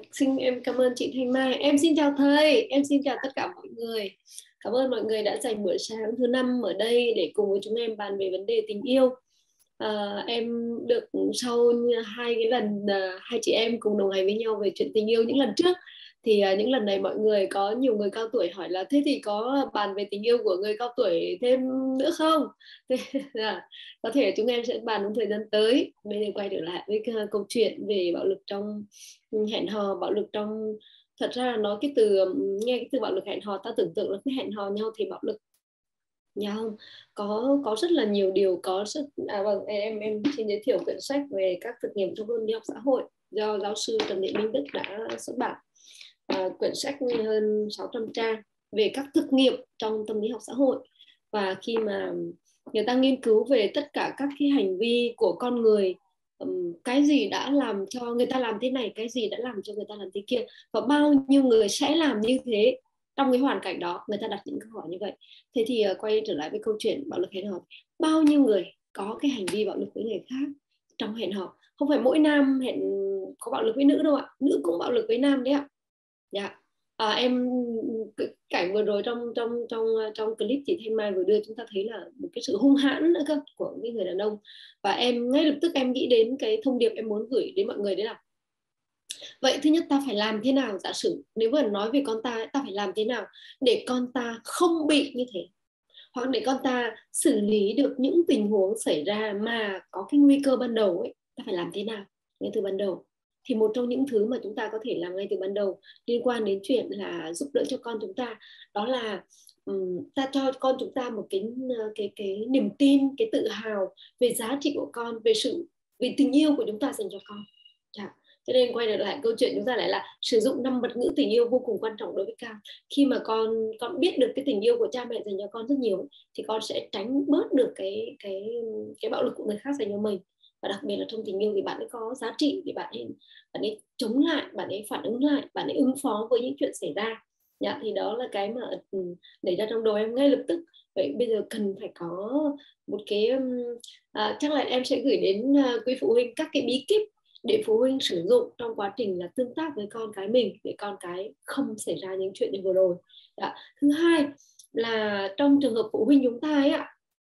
Xin em cảm ơn chị Thanh Mai. Em xin chào thầy, em xin chào tất cả mọi người. Cảm ơn mọi người đã dành buổi sáng thứ năm ở đây để cùng với chúng em bàn về vấn đề tình yêu. Em được sau hai cái lần hai chị em cùng đồng hành với nhau về chuyện tình yêu những lần trước, thì những lần này mọi người có nhiều người cao tuổi hỏi là thế thì có bàn về tình yêu của người cao tuổi thêm nữa không? Thế là có thể chúng em sẽ bàn trong thời gian tới. Bây giờ quay trở lại với câu chuyện về bạo lực trong hẹn hò. Bạo lực trong, thật ra là nói cái từ, nghe cái từ bạo lực hẹn hò ta tưởng tượng là cái hẹn hò nhau thì bạo lực nhau. Có rất là nhiều điều. Có rất vâng, em xin giới thiệu quyển sách về các thực nghiệm trong tâm lý học xã hội do giáo sư Trần Thị Minh Đức đã xuất bản. Quyển sách hơn 600 trang về các thực nghiệm trong tâm lý học xã hội, và khi mà người ta nghiên cứu về tất cả các cái hành vi của con người, cái gì đã làm cho người ta làm thế này, cái gì đã làm cho người ta làm thế kia, và bao nhiêu người sẽ làm như thế trong cái hoàn cảnh đó. Người ta đặt những câu hỏi như vậy. Thế thì quay trở lại với câu chuyện bạo lực hẹn hò, bao nhiêu người có cái hành vi bạo lực với người khác trong hẹn hò. Không phải mỗi nam có bạo lực với nữ đâu ạ, nữ cũng bạo lực với nam đấy ạ. Dạ. Em cảnh vừa rồi trong clip chị Thanh Mai vừa đưa, chúng ta thấy là một cái sự hung hãn nữa cơ của cái người đàn ông, và em ngay lập tức em nghĩ đến cái thông điệp em muốn gửi đến mọi người, đấy là vậy thứ nhất ta phải làm thế nào, giả sử nếu mà nói về con ta phải làm thế nào để con ta không bị như thế, hoặc để con ta xử lý được những tình huống xảy ra mà có cái nguy cơ ban đầu ấy, ta phải làm thế nào ngay từ ban đầu. Thì một trong những thứ mà chúng ta có thể làm ngay từ ban đầu liên quan đến chuyện là giúp đỡ cho con chúng ta, đó là ta cho con chúng ta một cái niềm tin, cái tự hào về giá trị của con, về tình yêu của chúng ta dành cho con. Cho nên quay trở lại câu chuyện, chúng ta lại là sử dụng 5 mật ngữ tình yêu vô cùng quan trọng đối với con. Khi mà con biết được cái tình yêu của cha mẹ dành cho con rất nhiều, thì con sẽ tránh bớt được cái bạo lực của người khác dành cho mình. Và đặc biệt là trong tình yêu thì bạn ấy có giá trị, thì bạn ấy chống lại, bạn ấy phản ứng lại, bạn ấy ứng phó với những chuyện xảy ra. Thì đó là cái mà đẩy ra trong đầu em ngay lập tức. Vậy bây giờ cần phải có một cái chắc là em sẽ gửi đến quý phụ huynh các cái bí kíp để phụ huynh sử dụng trong quá trình là tương tác với con cái mình, để con cái không xảy ra những chuyện như vừa rồi. Thứ hai là trong trường hợp phụ huynh chúng ta ấy ạ,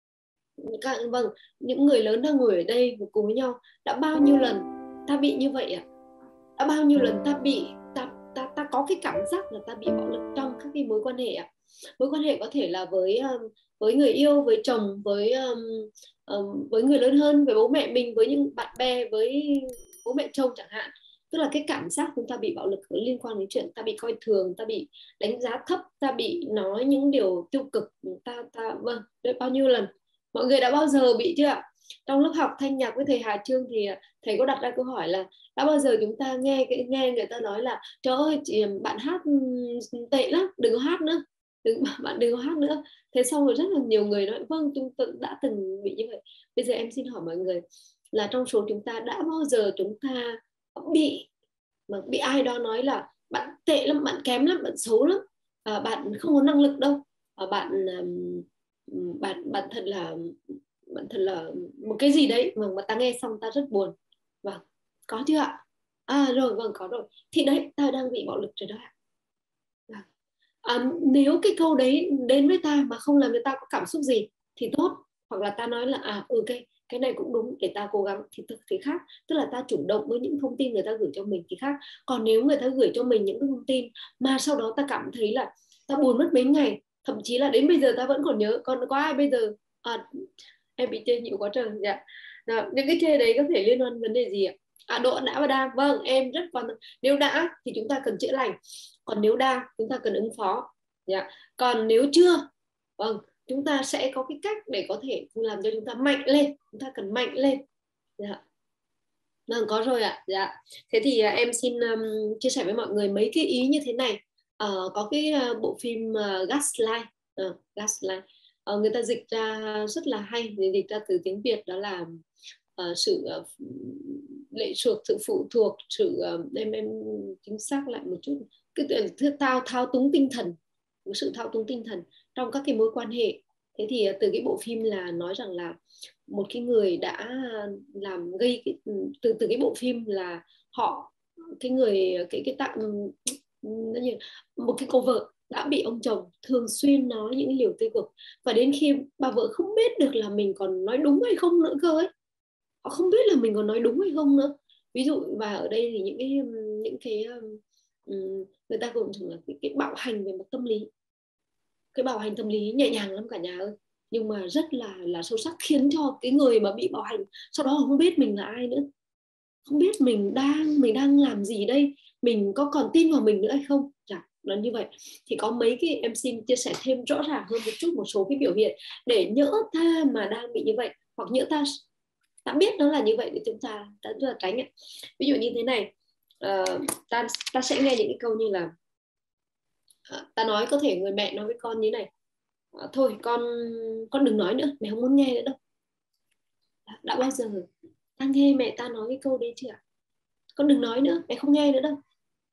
những người lớn đang ngồi ở đây cùng với nhau, đã bao nhiêu lần ta bị như vậy ạ? Đã bao nhiêu lần ta có cái cảm giác là ta bị bạo lực trong các cái mối quan hệ ạ? Mối quan hệ có thể là với người yêu, với chồng, với người lớn hơn, với bố mẹ mình, với những bạn bè, với bố mẹ chồng chẳng hạn. Tức là cái cảm giác chúng ta bị bạo lực liên quan đến chuyện ta bị coi thường, ta bị đánh giá thấp, ta bị nói những điều tiêu cực. Vâng, bao nhiêu lần mọi người đã bao giờ bị chưa ạ? Trong lớp học thanh nhạc với thầy Hà Trương thì thầy có đặt ra câu hỏi là đã bao giờ chúng ta nghe người ta nói là trời ơi chị, bạn hát tệ lắm, đừng có hát nữa, bạn đừng có hát nữa. Thế xong rồi rất là nhiều người nói vâng, tôi đã từng bị như vậy. Bây giờ em xin hỏi mọi người là trong số chúng ta đã bao giờ chúng ta bị ai đó nói là bạn tệ lắm, bạn kém lắm, bạn xấu lắm, bạn không có năng lực đâu, bạn thật là một cái gì đấy mà ta nghe xong ta rất buồn. Vâng, có chưa ạ? Rồi, vâng, có rồi. Thì đấy, ta đang bị bạo lực rồi đó ạ. Nếu cái câu đấy đến với ta mà không làm cho ta có cảm xúc gì thì tốt, hoặc là ta nói là cái này cũng đúng, để ta cố gắng, thì khác. Tức là ta chủ động với những thông tin người ta gửi cho mình thì khác. Còn nếu người ta gửi cho mình những cái thông tin mà sau đó ta cảm thấy là ta buồn mất mấy ngày, thậm chí là đến bây giờ ta vẫn còn nhớ, còn có ai bây giờ em bị chê nhiều quá trời. Những cái chê đấy có thể liên quan vấn đề gì ạ? Độ đã và đang, vâng, em rất quan tâm. Nếu đã thì chúng ta cần chữa lành, còn nếu đang chúng ta cần ứng phó. Còn nếu chưa, vâng, chúng ta sẽ có cái cách để có thể làm cho chúng ta mạnh lên. Chúng ta cần mạnh lên. Vâng, có rồi ạ. Thế thì em xin chia sẻ với mọi người mấy cái ý như thế này. Có cái bộ phim Gaslight. Gaslight. Người ta dịch ra rất là hay, dịch ra từ tiếng Việt đó là sự lệ thuộc, sự phụ thuộc, sự em chính xác lại một chút, cái thao túng tinh thần, sự thao túng tinh thần trong các cái mối quan hệ. Thế thì từ cái bộ phim là nói rằng là một cái người đã làm gây từ cái bộ phim là họ cái người cái tặng một cái cô vợ đã bị ông chồng thường xuyên nói những điều tiêu cực, và đến khi bà vợ không biết được là mình còn nói đúng hay không nữa cơ ấy, họ không biết là mình còn nói đúng hay không nữa. Ví dụ, và ở đây thì những cái người ta cũng thường là cái bạo hành về mặt tâm lý. Cái bạo hành tâm lý nhẹ nhàng lắm cả nhà ơi, nhưng mà rất là sâu sắc, khiến cho cái người mà bị bạo hành sau đó không biết mình là ai nữa, không biết mình đang làm gì đây, mình có còn tin vào mình nữa hay không. Là như vậy. Thì có mấy cái em xin chia sẻ thêm rõ ràng hơn một chút một số cái biểu hiện để nhỡ ta mà đang bị như vậy, hoặc nhỡ ta đã biết nó là như vậy để chúng ta tránh. Ví dụ như thế này, ta sẽ nghe những cái câu như là ta nói, có thể người mẹ nói với con như này: thôi con đừng nói nữa, mẹ không muốn nghe nữa đâu. Đã bao giờ ta nghe mẹ ta nói cái câu đấy chưa? Con đừng nói nữa, mẹ không nghe nữa đâu.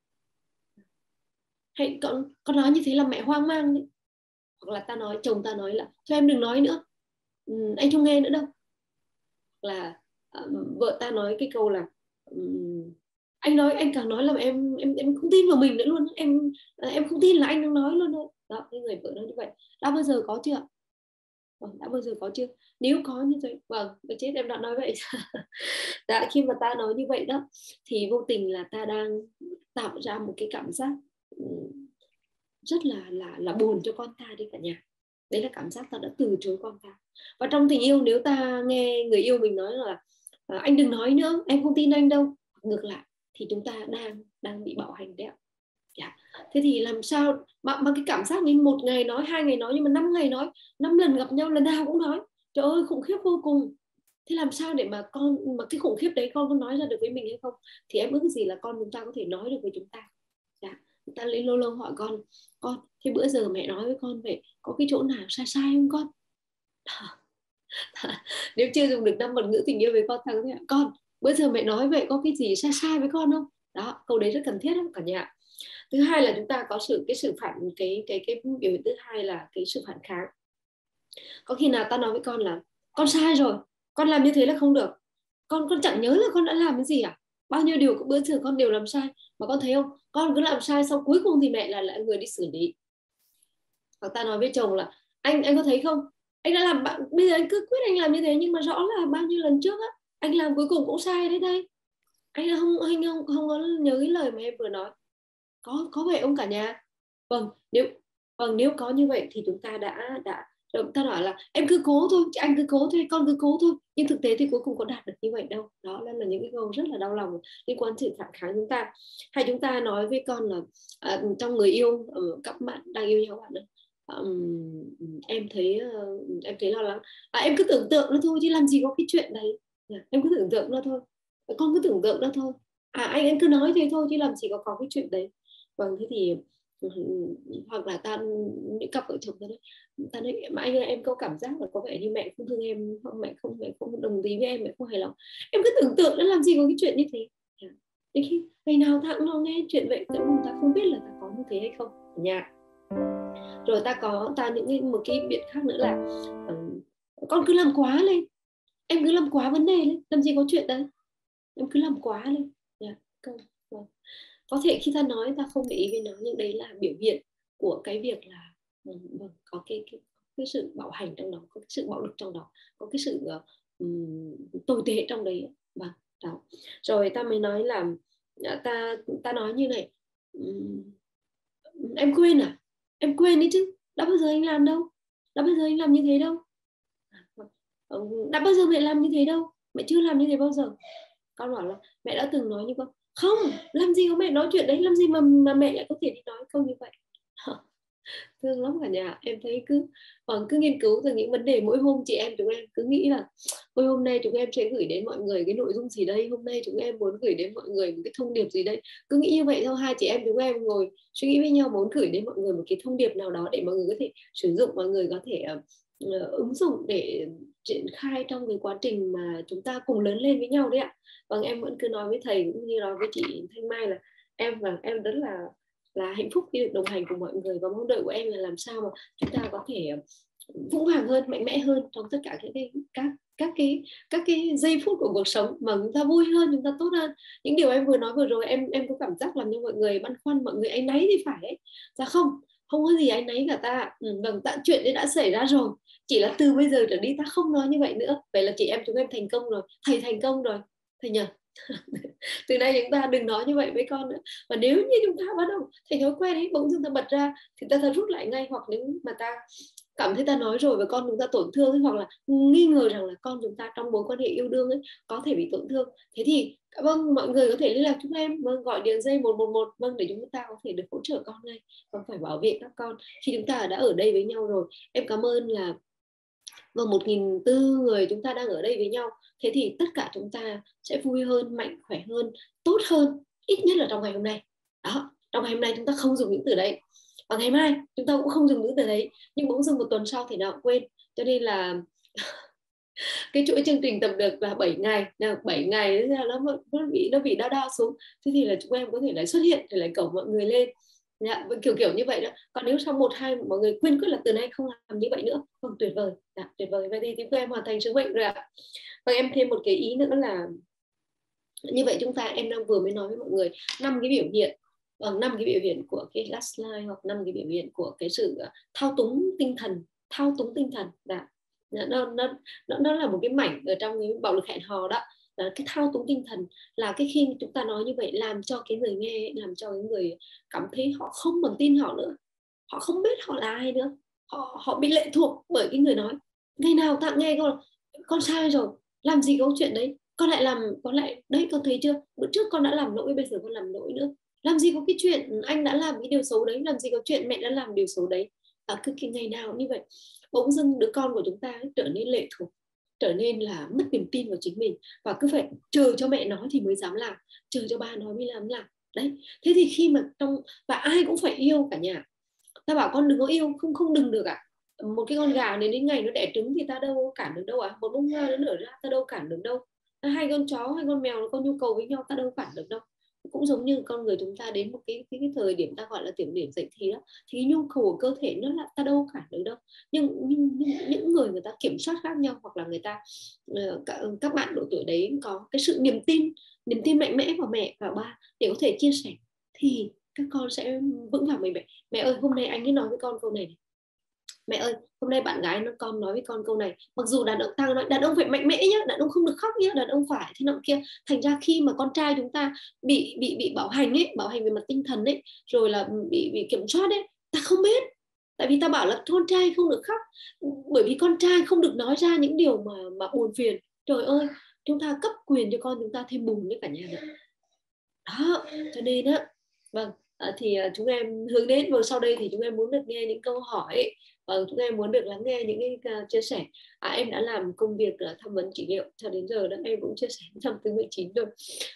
Hay con nói như thế là mẹ hoang mang đấy. Hoặc là chồng ta nói là thôi em đừng nói nữa, anh không nghe nữa đâu. Là vợ ta nói cái câu là anh càng nói là em không tin vào mình nữa luôn, em không tin là anh đang nói luôn đó. Cái người vợ nói như vậy đã bao giờ có chưa? Đã bao giờ có chưa? Nếu có như vậy, chết em đã nói vậy. Khi mà ta nói như vậy đó thì vô tình là ta đang tạo ra một cái cảm giác rất là buồn cho con ta đi cả nhà. Đấy là cảm giác ta đã từ chối con ta. Và trong tình yêu, nếu ta nghe người yêu mình nói là anh đừng nói nữa, em không tin anh đâu, ngược lại thì chúng ta đang bị bạo hành đấy ạ. Thế thì làm sao mà cái cảm giác mình 1 ngày nói, 2 ngày nói, nhưng mà 5 ngày nói, 5 lần gặp nhau lần nào cũng nói, trời ơi khủng khiếp vô cùng. Thế làm sao để mà cái khủng khiếp đấy con có nói ra được với mình hay không? Thì em ước gì là con chúng ta có thể nói được với chúng ta. Người ta lấy lâu lâu hỏi con thế bữa giờ mẹ nói với con vậy có cái chỗ nào sai sai không con? Nếu chưa dùng được 5 mật ngữ tình yêu với con bữa giờ mẹ nói vậy có cái gì sai sai với con không? Đó, câu đấy rất cần thiết cả nhà. Thứ hai là chúng ta có cái sự phản cái biểu hiện thứ hai là cái sự phản kháng. Có khi nào ta nói với con là con sai rồi, con làm như thế là không được, con chẳng nhớ là con đã làm cái gì à, bao nhiêu điều bữa giờ con đều làm sai, mà con thấy không, con cứ làm sai xong cuối cùng thì mẹ là người đi xử lý. Hoặc ta nói với chồng là anh có thấy không, anh đã làm bây giờ anh cứ quyết anh làm như thế, nhưng mà rõ là bao nhiêu lần trước á anh làm cuối cùng cũng sai đấy đây, anh không có nhớ cái lời mà em vừa nói. Có vậy không cả nhà? Nếu có như vậy thì chúng ta đã ta nói là em cứ cố thôi, anh cứ cố thôi, con cứ cố thôi, nhưng thực tế thì cuối cùng có đạt được như vậy đâu. Đó là những cái câu rất là đau lòng liên quan sự phản kháng chúng ta. Hay chúng ta nói với con là trong người yêu, các bạn đang yêu nhau bạn ơi, em thấy lo lắng, em cứ tưởng tượng nó thôi chứ làm gì có cái chuyện đấy, em cứ tưởng tượng nó thôi, con cứ tưởng tượng nó thôi, anh cứ nói thế thôi chứ làm gì có cái chuyện đấy. Thế thì hoặc là những cặp vợ chồng ta nói mà anh ơi, em có cảm giác là có vẻ như mẹ không thương em, mẹ không đồng ý với em, mẹ không hài lòng, em cứ tưởng tượng nó làm gì có cái chuyện như thế. Đến khi ngày nào ta cũng nghe chuyện vậy, ta không biết là ta có như thế hay không ở nhà. Rồi ta một cái biện khác nữa là con cứ làm quá lên, em cứ làm quá vấn đề lên, làm gì có chuyện đấy, em cứ làm quá lên. Có thể khi ta nói ta không để ý với nó, nhưng đấy là biểu hiện của cái việc là có cái sự bạo hành trong đó, có cái sự bạo lực trong đó, có cái sự tồi tệ trong đấy. Đó. Rồi ta mới nói là ta nói như này, em quên à, em quên đi chứ, đã bao giờ anh làm đâu, đã bao giờ anh làm như thế đâu, đã bao giờ mẹ làm như thế đâu, mẹ chưa làm như thế bao giờ. Con bảo là mẹ đã từng nói như con, không, làm gì có mẹ nói chuyện đấy, làm gì mà mẹ lại có thể đi nói câu như vậy. Thương lắm cả nhà. Em thấy cứ nghiên cứu từ những vấn đề mỗi hôm chị em chúng em cứ nghĩ là ôi hôm nay chúng em sẽ gửi đến mọi người cái nội dung gì đây, hôm nay chúng em muốn gửi đến mọi người một cái thông điệp gì đây, cứ nghĩ như vậy thôi. Hai chị em chúng em ngồi suy nghĩ với nhau muốn gửi đến mọi người một cái thông điệp nào đó để mọi người có thể sử dụng, mọi người có thể ứng dụng để triển khai trong cái quá trình mà chúng ta cùng lớn lên với nhau đấy ạ. Em vẫn cứ nói với thầy cũng như nói với chị Thanh Mai là em rất là hạnh phúc khi được đồng hành cùng mọi người, và mong đợi của em là làm sao mà chúng ta có thể vững vàng hơn, mạnh mẽ hơn trong tất cả các cái giây phút của cuộc sống, mà chúng ta vui hơn, chúng ta tốt hơn. Những điều em vừa nói vừa rồi, em có cảm giác làm cho mọi người băn khoăn, mọi người áy náy thì phải ấy. Dạ không, không có gì áy náy cả ta. Vâng, chuyện đấy đã xảy ra rồi, chỉ là từ bây giờ trở đi ta không nói như vậy nữa. Vậy là chị em chúng em thành công rồi, thầy thành công rồi, thầy nhờ. Từ nay chúng ta đừng nói như vậy với con nữa. Và nếu như chúng ta bắt đầu thành thói quen ấy, bỗng dưng ta bật ra thì ta rút lại ngay. Hoặc nếu mà ta cảm thấy ta nói rồi và con chúng ta tổn thương ấy, hoặc là nghi ngờ rằng là con chúng ta trong mối quan hệ yêu đương ấy có thể bị tổn thương, thế thì vâng, mọi người có thể liên lạc chúng em, vâng, gọi đường dây 111, vâng, để chúng ta có thể được hỗ trợ con ngay, còn phải bảo vệ các con khi chúng ta đã ở đây với nhau rồi. Em cảm ơn là và 1.400 người chúng ta đang ở đây với nhau. Thế thì tất cả chúng ta sẽ vui hơn, mạnh khỏe hơn, tốt hơn, ít nhất là trong ngày hôm nay. Đó, trong ngày hôm nay chúng ta không dùng những từ đấy, và ngày mai chúng ta cũng không dùng những từ đấy, nhưng bỗng dưng một tuần sau thì nào cũng quên. Cho nên là cái chuỗi chương trình tập được là 7 ngày, nào 7 ngày nó bị đau đau xuống. Thế thì là chúng em có thể lại xuất hiện để lại cầu mọi người lên. Dạ, kiểu như vậy đó. Còn nếu sau 1-2 mọi người quyên quyết là từ nay không làm như vậy nữa, vâng, tuyệt vời. Dạ, tuyệt vời. Vậy thì chúng em hoàn thành sứ mệnh rồi ạ. Và em thêm một cái ý nữa là như vậy chúng ta, em đang vừa mới nói với mọi người 5 cái biểu hiện, 5 cái biểu hiện của cái gaslight, hoặc 5 cái biểu hiện của cái sự thao túng tinh thần. Dạ. Nó là một cái mảnh ở trong cái bạo lực hẹn hò đó. Cái thao túng tinh thần là cái khi chúng ta nói như vậy làm cho cái người nghe, làm cho cái người cảm thấy họ không còn tin họ nữa, họ không biết họ là ai nữa, họ bị lệ thuộc bởi cái người nói. Ngày nào ta nghe con sai rồi, làm gì có chuyện đấy, con lại làm, con lại đấy, con thấy chưa, bữa trước con đã làm lỗi, bây giờ con làm lỗi nữa, làm gì có cái chuyện anh đã làm cái điều xấu đấy, làm gì có chuyện mẹ đã làm điều xấu đấy. Cứ cái ngày nào như vậy, bỗng dưng đứa con của chúng ta trở nên lệ thuộc, trở nên là mất niềm tin vào chính mình, và cứ phải chờ cho mẹ nói thì mới dám làm, chờ cho ba nói mới dám làm. Đấy, thế thì khi mà và ai cũng phải yêu cả nhà. Ta bảo con đừng có yêu, không đừng được ạ. Một cái con gà đến ngày nó đẻ trứng thì ta đâu cản được đâu ạ. Một bông hoa nó nở ra ta đâu cản được đâu. Hai con chó hay con mèo nó có nhu cầu với nhau ta đâu cản được đâu. Cũng giống như con người chúng ta đến một cái thời điểm ta gọi là tiểu điểm dậy thì đó, thì cái nhu cầu của cơ thể nó là ta đâu cản được đâu. Nhưng những người ta kiểm soát khác nhau, hoặc là người ta các bạn độ tuổi đấy có cái sự niềm tin mạnh mẽ vào mẹ và ba để có thể chia sẻ, thì các con sẽ vững vàng. Mẹ ơi, hôm nay anh ấy nói với con câu này, mẹ ơi hôm nay bạn gái con nói với con câu này. Mặc dù đàn ông, ta nói đàn ông phải mạnh mẽ nhá, đàn ông không được khóc nhá, đàn ông phải thế nọ kia. Thành ra khi mà con trai chúng ta bị bảo hành ấy, bảo hành về mặt tinh thần ấy, rồi là bị kiểm soát ấy, ta không biết. Tại vì ta bảo là con trai không được khóc, bởi vì con trai không được nói ra những điều mà buồn phiền. Trời ơi, chúng ta cấp quyền cho con chúng ta thêm buồn với cả nhà nữa. Đó, cho nên á, vâng, thì chúng em hướng đến, và sau đây thì chúng em muốn được nghe những câu hỏi, chúng em muốn được lắng nghe những cái chia sẻ. Em đã làm công việc tham vấn trị liệu cho đến giờ đó, em cũng chia sẻ năm thứ 19 rồi,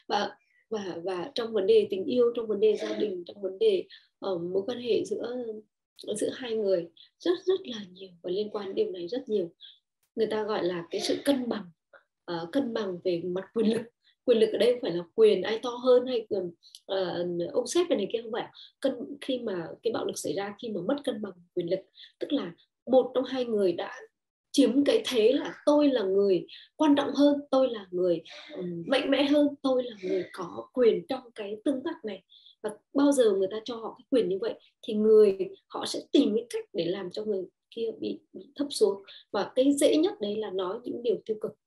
và trong vấn đề tình yêu, trong vấn đề gia đình, trong vấn đề mối quan hệ giữa hai người rất là nhiều, và liên quan đến điều này rất nhiều. Người ta gọi là cái sự cân bằng về mặt quyền lực. Quyền lực ở đây không phải là quyền ai to hơn hay quyền ông sếp này kia, không phải. Khi mà cái bạo lực xảy ra, khi mà mất cân bằng quyền lực, tức là một trong hai người đã chiếm cái thế là tôi là người quan trọng hơn, tôi là người mạnh mẽ hơn, tôi là người có quyền trong cái tương tác này. Và bao giờ người ta cho họ cái quyền như vậy thì họ sẽ tìm cái cách để làm cho người kia bị thấp xuống. Và cái dễ nhất đấy là nói những điều tiêu cực.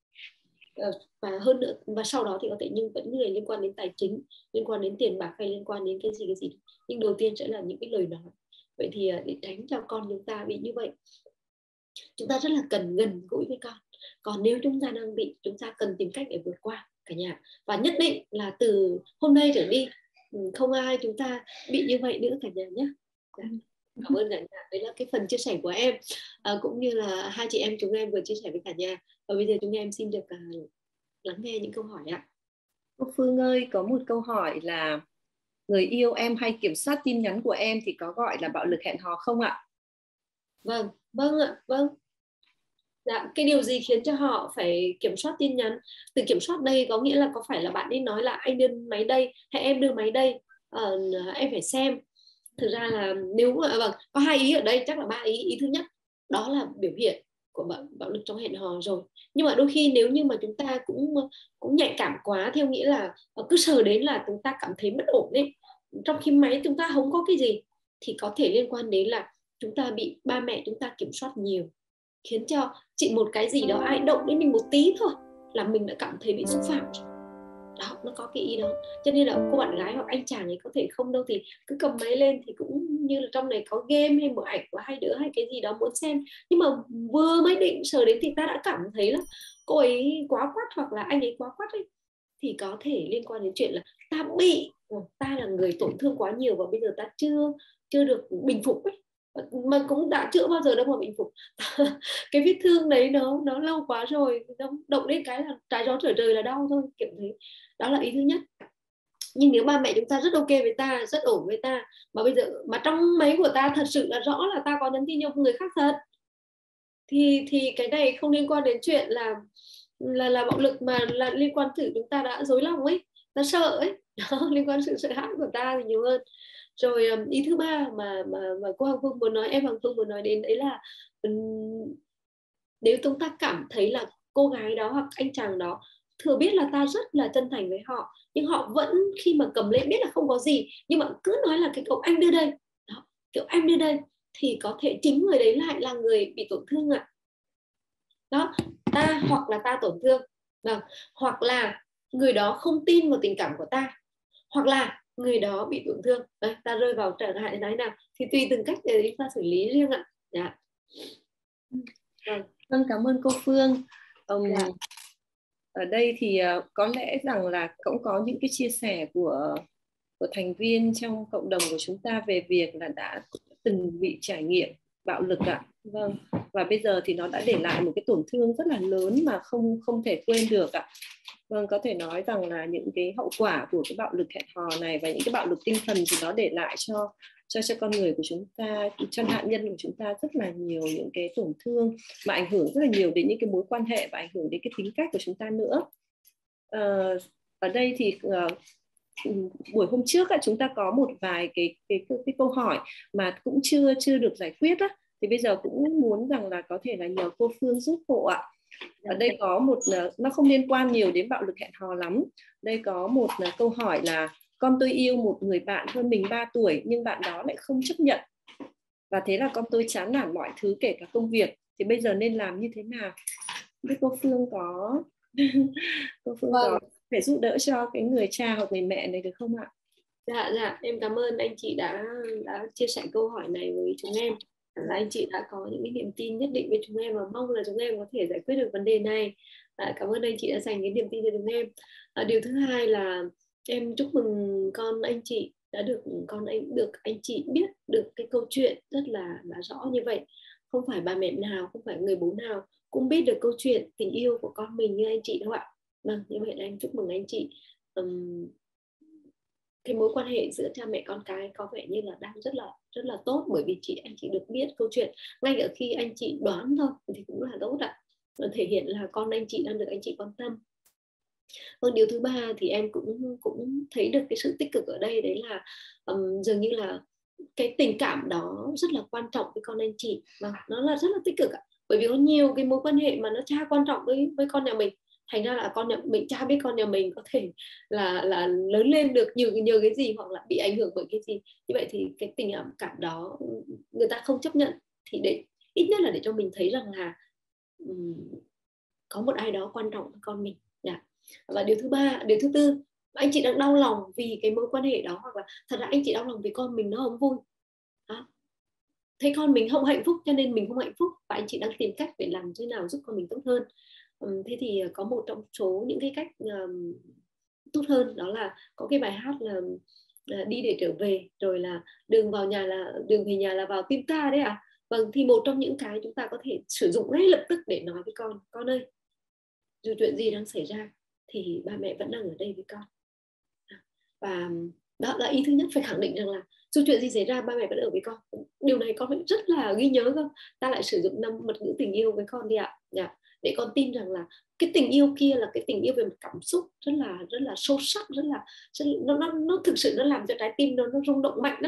Và hơn nữa, và sau đó thì có thể nhưng vẫn người liên quan đến tài chính, liên quan đến tiền bạc, hay liên quan đến cái gì, nhưng đầu tiên sẽ là những cái lời nói. Vậy thì để tránh cho con chúng ta bị như vậy, chúng ta rất là cần gần gũi với con. Còn nếu chúng ta đang bị, chúng ta cần tìm cách để vượt qua cả nhà. Và nhất định là từ hôm nay trở đi không ai chúng ta bị như vậy nữa cả nhà nhé. Cảm ơn cả nhà. Đấy là cái phần chia sẻ của em, cũng như là hai chị em chúng em vừa chia sẻ với cả nhà. Và bây giờ chúng em xin được lắng nghe những câu hỏi ạ. Cô Phương ơi, có một câu hỏi là người yêu em hay kiểm soát tin nhắn của em thì có gọi là bạo lực hẹn hò không ạ? Vâng ạ, vâng. Dạ, cái điều gì khiến cho họ phải kiểm soát tin nhắn? Từ kiểm soát đây có nghĩa là có phải là bạn ấy nói là anh đưa máy đây hay em đưa máy đây, em phải xem. Thực ra là nếu vâng, có hai ý ở đây, chắc là ba ý. Ý thứ nhất đó là biểu hiện của bạo lực trong hẹn hò rồi. Nhưng mà đôi khi nếu như mà chúng ta cũng nhạy cảm quá, theo nghĩa là cứ sờ đến là chúng ta cảm thấy bất ổn ấy, trong khi máy chúng ta không có cái gì, thì có thể liên quan đến là chúng ta bị ba mẹ chúng ta kiểm soát nhiều, khiến cho chỉ một cái gì đó ai động đến mình một tí thôi là mình đã cảm thấy bị xúc phạm. Đó, nó có cái ý đó. Cho nên là cô bạn gái hoặc anh chàng ấy có thể không đâu thì cứ cầm máy lên, thì cũng như là trong này có game hay một ảnh của hai đứa hay cái gì đó muốn xem, nhưng mà vừa mới định sờ đến thì ta đã cảm thấy là cô ấy quá quắt hoặc là anh ấy quá quắt ấy, thì có thể liên quan đến chuyện là ta là người tổn thương quá nhiều và bây giờ ta chưa được bình phục ấy, mà cũng đã chưa bao giờ đâu mà bình phục. Cái vết thương đấy nó lâu quá rồi, nó động đến cái là trái gió trở trời là đau thôi, kiểu thế. Đó là ý thứ nhất. Nhưng nếu ba mẹ chúng ta rất ok với ta, rất ổn với ta, mà bây giờ mà trong máy của ta thật sự là rõ là ta có nhắn tin cho người khác thật, thì cái này không liên quan đến chuyện là bạo lực, mà là liên quanถึchúng ta đã dối lòng ấy, ta sợ ấy. Đó, liên quan sự sợ hãi của ta thì nhiều hơn. Rồi ý thứ ba mà cô Hằng Phương muốn nói, em Hằng Phương muốn nói đến đấy là nếu chúng ta cảm thấy là cô gái đó hoặc anh chàng đó thừa biết là ta rất là chân thành với họ, nhưng họ vẫn khi mà cầm lên biết là không có gì, nhưng mà cứ nói là cái cậu anh đưa đây đó, kiểu anh đưa đây, thì có thể chính người đấy lại là người bị tổn thương ạ. Đó, ta hoặc là ta tổn thương, hoặc là người đó không tin vào tình cảm của ta, hoặc là người đó bị tổn thương. Đấy, ta rơi vào trở ngại thế nào thì tùy từng cách để chúng ta xử lý riêng ạ. Dạ. Vâng, cảm ơn cô Phương. Dạ. Ở đây thì có lẽ rằng là cũng có những cái chia sẻ của thành viên trong cộng đồng của chúng ta về việc là đã từng bị trải nghiệm bạo lực ạ. Vâng, và bây giờ thì nó đã để lại một cái tổn thương rất là lớn mà không thể quên được ạ. Vâng, có thể nói rằng là những cái hậu quả của cái bạo lực hẹn hò này và những cái bạo lực tinh thần thì nó để lại cho con người của chúng ta, cho nạn nhân của chúng ta rất là nhiều những cái tổn thương mà ảnh hưởng rất là nhiều đến những cái mối quan hệ và ảnh hưởng đến cái tính cách của chúng ta nữa. Ở đây thì buổi hôm trước chúng ta có một vài cái câu hỏi mà cũng chưa được giải quyết á, thì bây giờ cũng muốn rằng là có thể là nhờ cô Phương giúp hộ ạ. Ở đây có một, nó không liên quan nhiều đến bạo lực hẹn hò lắm. Đây có một câu hỏi là con tôi yêu một người bạn hơn mình 3 tuổi nhưng bạn đó lại không chấp nhận, và thế là con tôi chán nản mọi thứ kể cả công việc, thì bây giờ nên làm như thế nào? Biết cô Phương có cô Phương có phải giúp đỡ cho cái người cha hoặc người mẹ này được không ạ? Dạ, em cảm ơn anh chị đã chia sẻ câu hỏi này với chúng em. Là anh chị đã có những cái niềm tin nhất định với chúng em và mong là chúng em có thể giải quyết được vấn đề này. Cảm ơn anh chị đã dành cái niềm tin cho chúng em. Điều thứ hai là em chúc mừng con anh chị đã được anh chị biết được cái câu chuyện rất là rõ như vậy. Không phải bà mẹ nào, không phải người bố nào cũng biết được câu chuyện tình yêu của con mình như anh chị đâu ạ. Vâng, như vậy là em chúc mừng anh chị. Cái mối quan hệ giữa cha mẹ con cái có vẻ như là đang rất là tốt, bởi vì anh chị được biết câu chuyện ngay ở khi anh chị đoán thôi thì cũng là tốt ạ. Nó thể hiện là con anh chị đang được anh chị quan tâm. Vâng, điều thứ ba thì em cũng thấy được cái sự tích cực ở đây, đấy là dường như là cái tình cảm đó rất là quan trọng với con anh chị, và nó là rất là tích cực ạ. Bởi vì có nhiều cái mối quan hệ mà nó chả quan trọng với con nhà mình, thành ra là con nhà mình chả biết con nhà mình có thể là lớn lên được nhờ cái gì hoặc là bị ảnh hưởng bởi cái gì. Như vậy thì cái tình cảm đó người ta không chấp nhận, thì để ít nhất là để cho mình thấy rằng là có một ai đó quan trọng với con mình. Và điều thứ tư, anh chị đang đau lòng vì cái mối quan hệ đó, hoặc là thật ra anh chị đau lòng vì con mình nó không vui, thấy con mình không hạnh phúc cho nên mình không hạnh phúc, và anh chị đang tìm cách để làm thế nào giúp con mình tốt hơn. Thế thì có một trong số những cái cách tốt hơn, đó là có cái bài hát là đi để trở về, rồi là đường về nhà là vào tim ta đấy ạ. Vâng, thì một trong những cái chúng ta có thể sử dụng ngay lập tức để nói với con ơi, dù chuyện gì đang xảy ra thì ba mẹ vẫn đang ở đây với con. Và đó là ý thứ nhất, phải khẳng định rằng là dù chuyện gì xảy ra ba mẹ vẫn ở với con. Điều này con phải rất là ghi nhớ cơ. Ta lại sử dụng 5 mật ngữ tình yêu với con đi ạ. Để con tin rằng là cái tình yêu kia là cái tình yêu về một cảm xúc rất là sâu sắc, nó thực sự nó làm cho trái tim nó rung động mạnh lắm.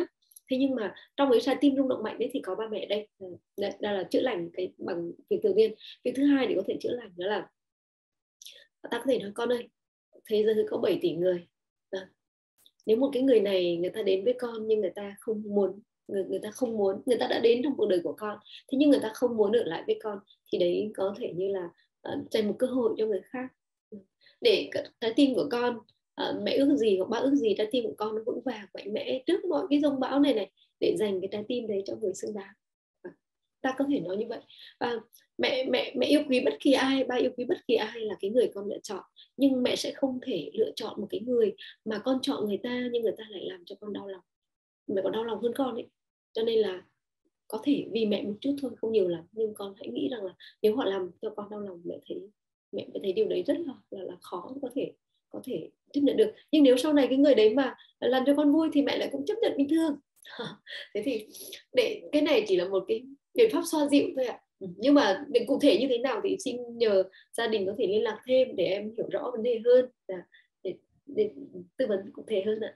Thế nhưng mà trong cái trái tim rung động mạnh đấy thì có ba mẹ đây. Đây là chữa lành cái bằng việc đầu tiên. Việc thứ hai để có thể chữa lành đó là ta có thể nói con ơi, thế giới có 7 tỷ người. Nếu một cái người này người ta đến với con nhưng người ta không muốn, người ta đã đến trong cuộc đời của con, thế nhưng người ta không muốn ở lại với con, thì đấy có thể như là dành một cơ hội cho người khác. Để trái tim của con, mẹ ước gì hoặc ba ước gì trái tim của con nó vững vàng mạnh mẽ trước mọi cái giông bão này, để dành cái trái tim đấy cho người xứng đáng. Ta có thể nói như vậy. Và mẹ yêu quý bất kỳ ai, ba yêu quý bất kỳ ai là cái người con lựa chọn, nhưng mẹ sẽ không thể lựa chọn một cái người mà con chọn người ta nhưng người ta lại làm cho con đau lòng. Mẹ còn đau lòng hơn con ấy. Cho nên là có thể vì mẹ một chút thôi, không nhiều lắm, nhưng con hãy nghĩ rằng là nếu họ làm cho con đau lòng, mẹ thấy điều đấy rất là khó có thể chấp nhận được. Nhưng nếu sau này cái người đấy mà làm cho con vui thì mẹ lại cũng chấp nhận bình thường. Thế thì để cái này chỉ là một cái biện pháp xoa dịu thôi ạ. Nhưng mà để cụ thể như thế nào thì xin nhờ gia đình có thể liên lạc thêm để em hiểu rõ vấn đề hơn, để tư vấn cụ thể hơn ạ.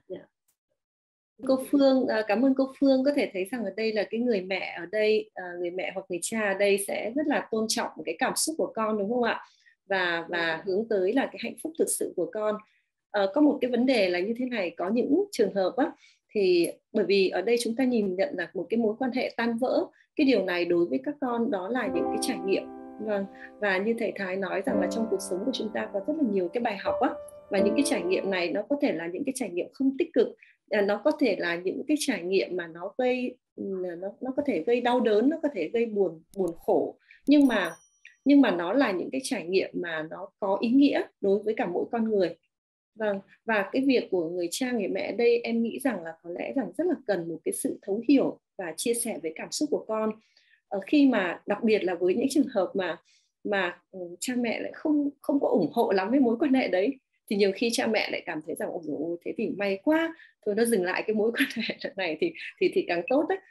Cô Phương, cảm ơn cô Phương. Có thể thấy rằng ở đây là cái người mẹ ở đây, người mẹ hoặc người cha ở đây sẽ rất là tôn trọng cái cảm xúc của con, đúng không ạ? Và hướng tới là cái hạnh phúc thực sự của con. Có một cái vấn đề là như thế này, có những trường hợp á, thì bởi vì ở đây chúng ta nhìn nhận là một cái mối quan hệ tan vỡ, cái điều này đối với các con đó là những cái trải nghiệm. Vâng. Và như thầy Thái nói rằng là trong cuộc sống của chúng ta có rất là nhiều cái bài học á, và những cái trải nghiệm này nó có thể là những cái trải nghiệm không tích cực, nó có thể là những cái trải nghiệm mà nó có thể gây đau đớn, nó có thể gây buồn khổ, nhưng mà nó là những cái trải nghiệm mà nó có ý nghĩa đối với cả mỗi con người. Vâng, và cái việc của người cha người mẹ ở đây em nghĩ rằng là có lẽ rằng rất là cần một cái sự thấu hiểu và chia sẻ với cảm xúc của con. Khi mà đặc biệt là với những trường hợp mà cha mẹ lại không có ủng hộ lắm với mối quan hệ đấy, thì nhiều khi cha mẹ lại cảm thấy rằng ôi thế thì may quá, thôi nó dừng lại cái mối quan hệ này thì càng tốt đấy.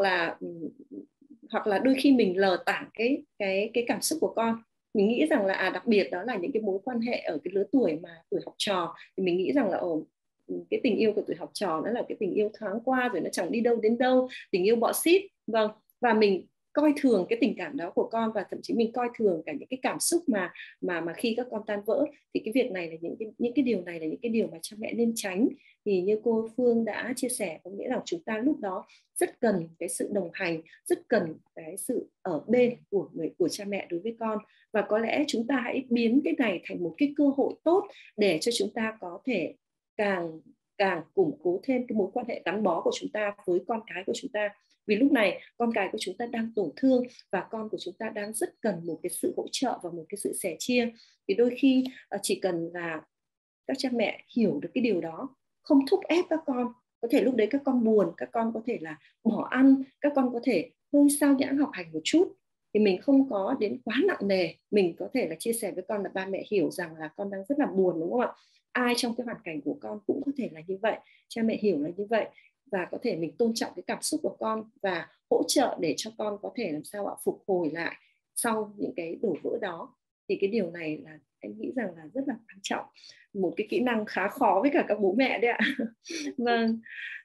Hoặc là đôi khi mình lờ tảng cái cảm xúc của con. Mình nghĩ rằng là đặc biệt đó là những cái mối quan hệ ở cái lứa tuổi mà tuổi học trò, thì mình nghĩ rằng là cái tình yêu của tuổi học trò nó là cái tình yêu thoáng qua rồi, nó chẳng đi đâu đến đâu, tình yêu bọ xít. Vâng, và mình coi thường cái tình cảm đó của con, và thậm chí mình coi thường cả những cái cảm xúc mà khi các con tan vỡ. Thì cái việc này là những cái điều này là những cái điều mà cha mẹ nên tránh. Thì như cô Phương đã chia sẻ, có nghĩa là chúng ta lúc đó rất cần cái sự đồng hành, rất cần cái sự ở bên của cha mẹ đối với con. Và có lẽ chúng ta hãy biến cái này thành một cái cơ hội tốt để cho chúng ta có thể càng củng cố thêm cái mối quan hệ gắn bó của chúng ta với con cái của chúng ta. Vì lúc này con cái của chúng ta đang tổn thương, và con của chúng ta đang rất cần một cái sự hỗ trợ và một cái sự sẻ chia. Thì đôi khi chỉ cần là các cha mẹ hiểu được cái điều đó, không thúc ép các con. Có thể lúc đấy các con buồn, các con có thể là bỏ ăn, các con có thể hơi sao nhãng học hành một chút, thì mình không có đến quá nặng nề. Mình có thể là chia sẻ với con là ba mẹ hiểu rằng là con đang rất là buồn, đúng không ạ? Ai trong cái hoàn cảnh của con cũng có thể là như vậy, cha mẹ hiểu là như vậy, và có thể mình tôn trọng cái cảm xúc của con và hỗ trợ để cho con có thể làm sao phục hồi lại sau những cái đổ vỡ đó. Thì cái điều này là em nghĩ rằng là rất là quan trọng, một cái kỹ năng khá khó với cả các bố mẹ đấy ạ. Vâng.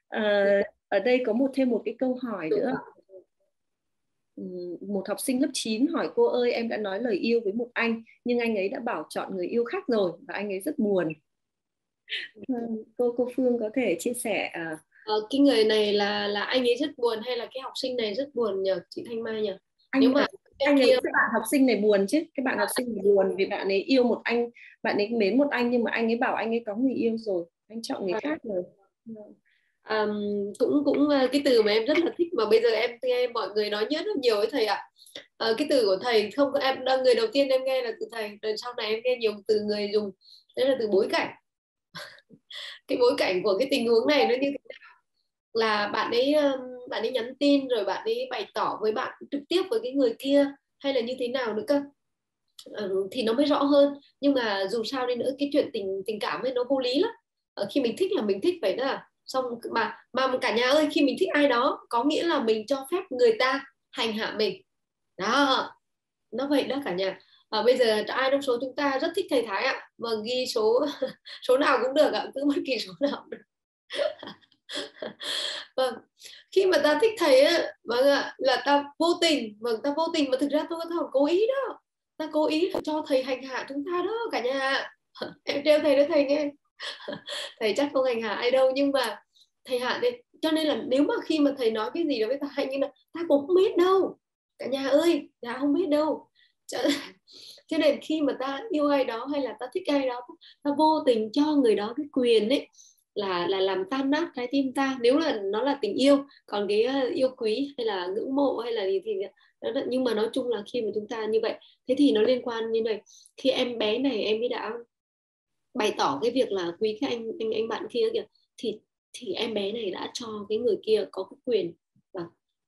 Ở đây có thêm một cái câu hỏi nữa. Một học sinh lớp 9 hỏi: cô ơi, em đã nói lời yêu với một anh, nhưng anh ấy đã bảo chọn người yêu khác rồi và anh ấy rất buồn. Cô Phương có thể chia sẻ cái người này là anh ấy rất buồn hay là cái học sinh này rất buồn nhỉ chị Thanh Mai nhỉ? Nếu mà anh ấy, cái bạn học sinh này buồn chứ, cái bạn học sinh này buồn vì bạn ấy yêu một anh, bạn ấy mến một anh, nhưng mà anh ấy bảo anh ấy có người yêu rồi, anh chọn người khác rồi. Cũng cái từ mà em rất là thích mà bây giờ em nghe mọi người nói nhất rất nhiều với thầy ạ. Cái từ của thầy không, em người đầu tiên em nghe là từ thầy, rồi sau này em nghe nhiều từ người dùng, đấy là từ bối cảnh. Cái bối cảnh của cái tình huống này nó như thế nào, là bạn ấy nhắn tin rồi bạn ấy bày tỏ với bạn trực tiếp với cái người kia, hay là như thế nào nữa cơ, thì nó mới rõ hơn. Nhưng mà dù sao đi nữa cái chuyện tình cảm ấy nó vô lý lắm. Khi mình thích là mình thích vậy đó, xong mà cả nhà ơi, khi mình thích ai đó có nghĩa là mình cho phép người ta hành hạ mình đó, nó vậy đó cả nhà. Bây giờ ai trong số chúng ta rất thích thầy Thái ạ, và ghi số số nào cũng được ạ, cứ bất kỳ số nào được. Vâng, khi mà ta thích thầy á, vâng ạ, là ta vô tình, vâng, ta vô tình mà thực ra tôi còn cố ý đó, ta cố ý cho thầy hành hạ chúng ta đó cả nhà. Em trêu thầy đó thầy nghe. Thầy chắc không hành hạ ai đâu, nhưng mà thầy hạ đấy, cho nên là nếu mà khi mà thầy nói cái gì đó với ta hay như là ta cũng không biết đâu cả nhà ơi, ta không biết đâu. Cho nên khi mà ta yêu ai đó hay là ta thích ai đó, ta vô tình cho người đó cái quyền ấy là làm tan nát trái tim ta, nếu là nó là tình yêu. Còn cái yêu quý hay là ngưỡng mộ hay là gì thì đó, nhưng mà nói chung là khi mà chúng ta như vậy, thế thì nó liên quan như này. Khi em bé này em ấy đã bày tỏ cái việc là quý cái anh bạn kia kìa, thì em bé này đã cho cái người kia có cái quyền và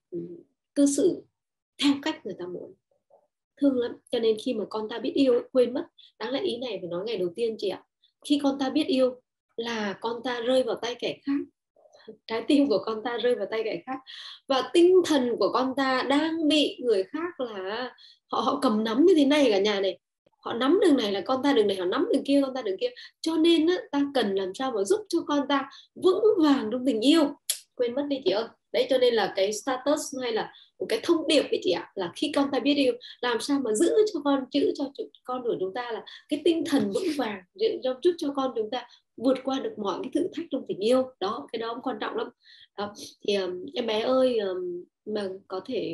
cư xử theo cách người ta muốn. Thương lắm. Cho nên khi mà con ta biết yêu, quên mất, đáng lẽ ý này phải nói ngày đầu tiên chị ạ. Khi con ta biết yêu là con ta rơi vào tay kẻ khác, trái tim của con ta rơi vào tay kẻ khác, và tinh thần của con ta đang bị người khác là họ cầm nắm như thế này cả nhà này. Họ nắm đường này là con ta đường này, họ nắm đường kia con ta đường kia. Cho nên ta cần làm sao mà giúp cho con ta vững vàng trong tình yêu. Quên mất đi chị ơi. Đấy, cho nên là cái status hay là một cái thông điệp ấy chị ạ, là khi con ta biết yêu, làm sao mà giữ cho con của chúng ta là cái tinh thần vững vàng, giúp cho con chúng ta vượt qua được mọi cái thử thách trong tình yêu đó. Cái đó cũng quan trọng lắm đó. Thì em bé ơi, mà có thể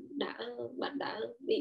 bạn đã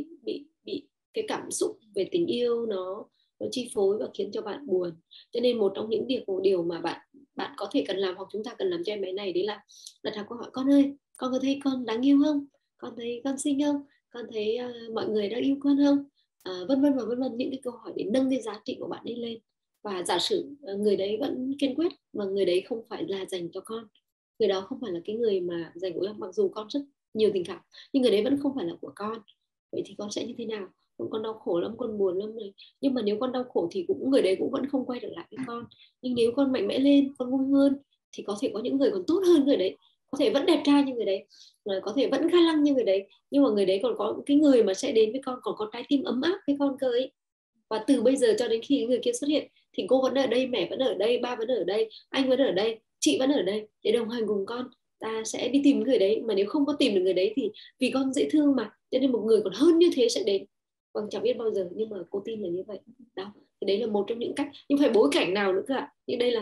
bị cái cảm xúc về tình yêu nó chi phối và khiến cho bạn buồn. Cho nên một trong những điều mà bạn có thể cần làm, hoặc chúng ta cần làm cho em bé này, đấy là đặt ra câu hỏi: con ơi, con có thấy con đáng yêu không? Con thấy con xinh không? Con thấy mọi người đang yêu con không? Vân vân và vân vân, những cái câu hỏi để nâng cái giá trị của bạn ấy lên. Và giả sử người đấy vẫn kiên quyết mà người đấy không phải là dành cho con, người đó không phải là cái người mà dành của em, mặc dù con rất nhiều tình cảm nhưng người đấy vẫn không phải là của con, vậy thì con sẽ như thế nào? Con đau khổ lắm, con buồn lắm này, nhưng mà nếu con đau khổ thì người đấy cũng vẫn không quay trở lại với con. Nhưng nếu con mạnh mẽ lên, con vui hơn, thì có thể có những người còn tốt hơn người đấy, có thể vẫn đẹp trai như người đấy, có thể vẫn ga lăng như người đấy, nhưng mà người đấy còn có cái người mà sẽ đến với con còn có trái tim ấm áp với con cơ ấy. Và từ bây giờ cho đến khi người kia xuất hiện thì cô vẫn ở đây, mẹ vẫn ở đây, ba vẫn ở đây, anh vẫn ở đây, chị vẫn ở đây để đồng hành cùng con. Ta sẽ đi tìm người đấy, mà nếu không có tìm được người đấy thì vì con dễ thương mà, cho nên một người còn hơn như thế sẽ đến. Vâng, chẳng biết bao giờ, nhưng mà cô tin là như vậy đó. Thì đấy là một trong những cách, nhưng phải bối cảnh nào nữa cơ ạ. Nhưng đây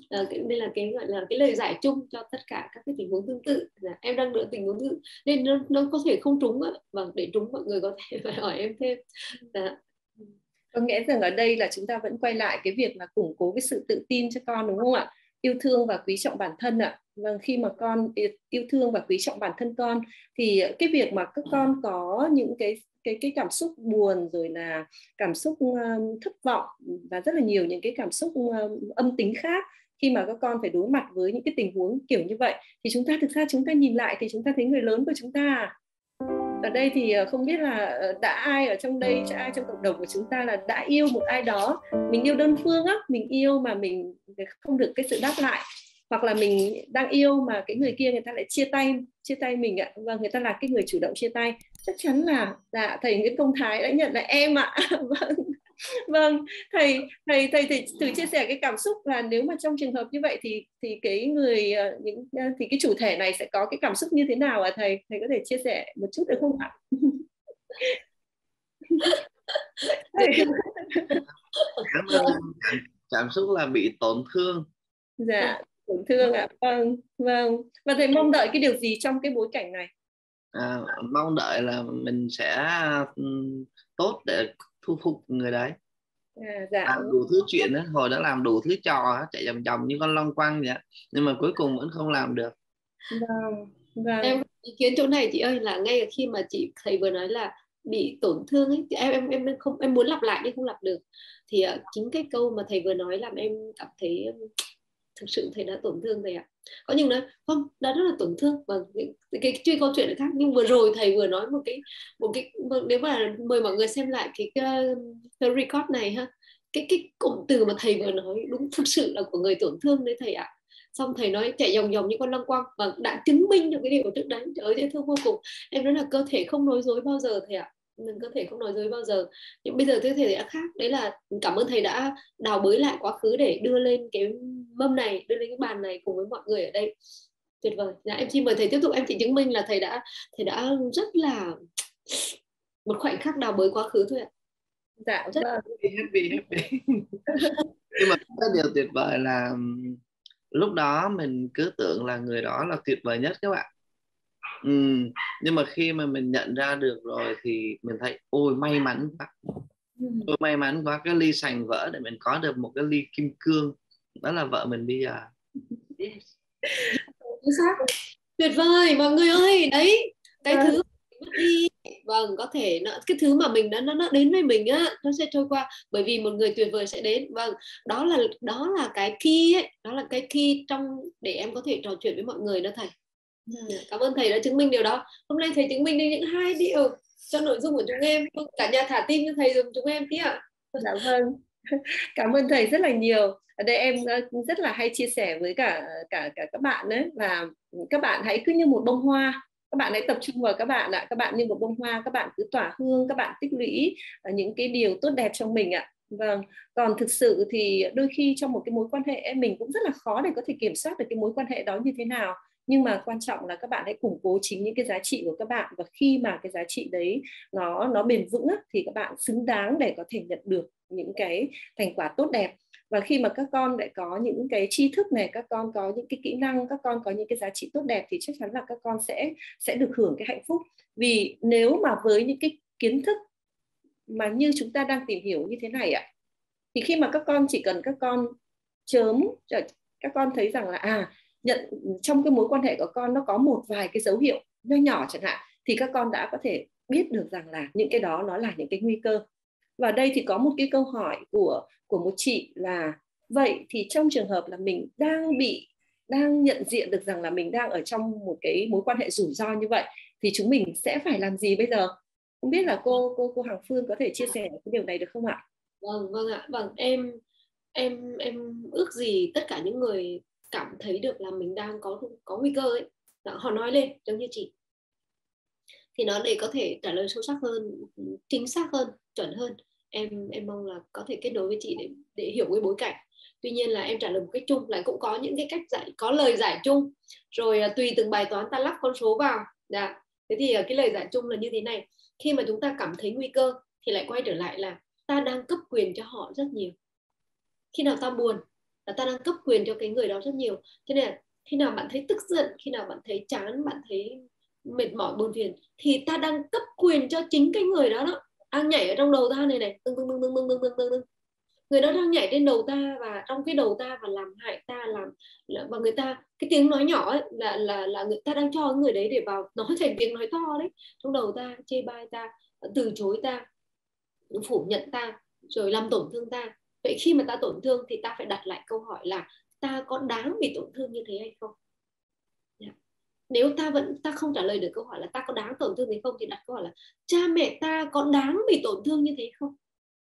là cái gọi là cái lời giải chung cho tất cả các cái tình huống tương tự. Em đang đợi tình huống tương tự nên nó có thể không trúng ạ. Vâng, để trúng mọi người có thể phải hỏi em thêm. Có nghĩa rằng ở đây là chúng ta vẫn quay lại cái việc là củng cố cái sự tự tin cho con, đúng không ạ? Yêu thương và quý trọng bản thân ạ. Vâng, khi mà con yêu thương và quý trọng bản thân con thì cái việc mà các con có những cái cảm xúc buồn, rồi là cảm xúc thất vọng và rất là nhiều những cái cảm xúc âm tính khác, khi mà các con phải đối mặt với những cái tình huống kiểu như vậy, thì thực ra chúng ta nhìn lại thì chúng ta thấy người lớn của chúng ta ở đây thì không biết là đã ai ở trong đây, ai trong cộng đồng của chúng ta là đã yêu một ai đó, mình yêu đơn phương á, mình yêu mà mình không được cái sự đáp lại, hoặc là mình đang yêu mà cái người kia người ta lại chia tay mình ạ, và người ta là cái người chủ động chia tay. Chắc chắn là thầy Nguyễn Công Thái đã nhận là em ạ. Vâng. Vâng, thầy thử chia sẻ cái cảm xúc là nếu mà trong trường hợp như vậy thì cái người thì cái chủ thể này sẽ có cái cảm xúc như thế nào ạ thầy? Thầy có thể chia sẻ một chút được không ạ? Cảm xúc là bị tổn thương. Dạ, tổn thương ạ. Vâng, vâng. Và thầy mong đợi cái điều gì trong cái bối cảnh này? Mong đợi là mình sẽ tốt để thu phục người đấy. Dạ. Làm đủ thứ chuyện đó, hồi đó làm đủ thứ trò chạy vòng vòng như con long quăng vậy, nhưng mà cuối cùng vẫn không làm được. Vâng, vâng. Em ý kiến chỗ này chị ơi, là ngay khi mà thầy vừa nói là bị tổn thương ấy, em muốn lặp lại nhưng không lặp được. Thì chính cái câu mà thầy vừa nói làm em cảm thấy thực sự thầy đã tổn thương thầy ạ. Có những nói không, đã rất là tổn thương. Và cái chuyên câu chuyện khác, nhưng vừa rồi thầy vừa nói một cái nếu mà mời mọi người xem lại cái record này ha, cái cụm từ mà thầy vừa nói đúng thực sự là của người tổn thương đấy thầy ạ. Xong thầy nói chạy vòng vòng như con lăng quăng, và đã chứng minh được cái điều trước đấy. Trời ơi, dễ thương vô cùng. Em nói là cơ thể không nói dối bao giờ thầy ạ. Cơ thể không nói dối bao giờ. Nhưng bây giờ cơ thể đã khác. Đấy là cảm ơn thầy đã đào bới lại quá khứ để đưa lên cái mâm này, đưa lên cái bàn này cùng với mọi người ở đây. Tuyệt vời. Dạ, em xin mời thầy tiếp tục. Em chỉ chứng minh là thầy đã rất là một khoảnh khắc đào bới quá khứ thôi ạ. Dạ Rất vâng. Happy. Nhưng mà cái điều tuyệt vời là lúc đó mình cứ tưởng là người đó là tuyệt vời nhất các bạn. Nhưng mà khi mà mình nhận ra được rồi thì mình thấy ôi may mắn quá. Ôi may mắn quá, cái ly sành vỡ để mình có được một cái ly kim cương, đó là vợ mình bây giờ. chính xác. Tuyệt vời mọi người ơi, đấy cái thứ mất đi, vâng, có thể cái thứ mà mình nó đến với mình á, nó sẽ trôi qua, bởi vì một người tuyệt vời sẽ đến. Vâng, đó là cái key ấy, đó là cái key trong để em có thể trò chuyện với mọi người đó thầy. Cảm ơn thầy đã chứng minh điều đó. Hôm nay thầy chứng minh được những 2 điều cho nội dung của chúng em. Cả nhà thả tim cho thầy dùm chúng em tí ạ. Dạ vâng. Cảm ơn thầy rất là nhiều. Ở đây em rất là hay chia sẻ với cả các bạn đấy, là các bạn hãy cứ như một bông hoa, các bạn hãy tập trung vào các bạn ạ. Các bạn như một bông hoa, các bạn cứ tỏa hương, các bạn tích lũy những cái điều tốt đẹp trong mình ạ. Vâng. Còn thực sự thì đôi khi trong một cái mối quan hệ mình cũng rất là khó để có thể kiểm soát được cái mối quan hệ đó như thế nào. Nhưng mà quan trọng là các bạn hãy củng cố chính những cái giá trị của các bạn, và khi mà cái giá trị đấy nó bền vững thì các bạn xứng đáng để có thể nhận được những cái thành quả tốt đẹp. Và khi mà các con lại có những cái tri thức này, các con có những cái kỹ năng, các con có những cái giá trị tốt đẹp, thì chắc chắn là các con sẽ được hưởng cái hạnh phúc. Vì nếu mà với những cái kiến thức mà như chúng ta đang tìm hiểu như thế này ạ, thì khi mà các con chỉ cần các con chớm, các con thấy rằng là nhận trong cái mối quan hệ của con nó có một vài cái dấu hiệu nho nhỏ chẳng hạn, thì các con đã có thể biết được rằng là những cái đó nó là những cái nguy cơ. Và đây thì có một cái câu hỏi của một chị là vậy thì trong trường hợp là mình đang nhận diện được rằng là mình đang ở trong một cái mối quan hệ rủi ro như vậy, thì chúng mình sẽ phải làm gì bây giờ? Không biết là cô Hằng Phương có thể chia sẻ cái điều này được không ạ? Vâng ạ. Vâng, em ước gì tất cả những người cảm thấy được là mình đang có nguy cơ ấy, họ nói lên giống như chị, thì nó để có thể trả lời sâu sắc hơn, chính xác hơn, chuẩn hơn. Em mong là có thể kết nối với chị để hiểu cái bối cảnh. Tuy nhiên là em trả lời một cách chung, lại cũng có những cái cách dạy, có lời giải chung, rồi tùy từng bài toán ta lắp con số vào. Dạ. Thế thì cái lời giải chung là như thế này: khi mà chúng ta cảm thấy nguy cơ thì lại quay trở lại là ta đang cấp quyền cho họ rất nhiều. Khi nào ta buồn là ta đang cấp quyền cho cái người đó rất nhiều. Cho nên là khi nào bạn thấy tức giận, khi nào bạn thấy chán, bạn thấy mệt mỏi, buồn phiền, thì ta đang cấp quyền cho chính cái người đó đang nhảy ở trong đầu ta này, tưng tưng tưng tưng tưng tưng tưng. Người đó đang nhảy trên đầu ta và trong cái đầu ta và làm hại ta, và người ta, cái tiếng nói nhỏ ấy là người ta đang cho người đấy để vào nói thành tiếng nói to đấy trong đầu ta, chê bai ta, từ chối ta, phủ nhận ta, rồi làm tổn thương ta. Vậy khi mà ta tổn thương thì ta phải đặt lại câu hỏi là ta có đáng bị tổn thương như thế hay không? Nếu ta không trả lời được câu hỏi là ta có đáng tổn thương hay không, thì đặt câu hỏi là cha mẹ ta có đáng bị tổn thương như thế không?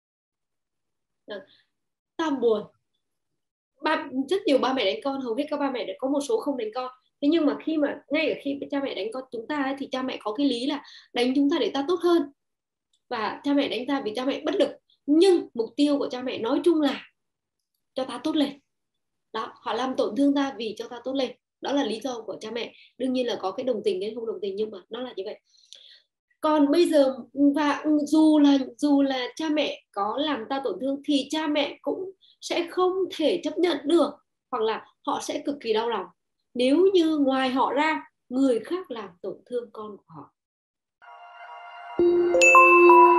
Ta buồn, rất nhiều ba mẹ đánh con, hầu hết các ba mẹ có một số không đánh con. Thế nhưng mà ngay ở khi cha mẹ đánh con chúng ta ấy, thì cha mẹ có cái lý là đánh chúng ta để ta tốt hơn, và cha mẹ đánh ta vì cha mẹ bất lực. Nhưng mục tiêu của cha mẹ nói chung là cho ta tốt lên. Đó, họ làm tổn thương ta vì cho ta tốt lên. Đó là lý do của cha mẹ. Đương nhiên là có cái đồng tình hay không đồng tình, nhưng mà nó là như vậy. Còn bây giờ, và dù là cha mẹ có làm ta tổn thương thì cha mẹ cũng sẽ không thể chấp nhận được, hoặc là họ sẽ cực kỳ đau lòng nếu như ngoài họ ra người khác làm tổn thương con của họ.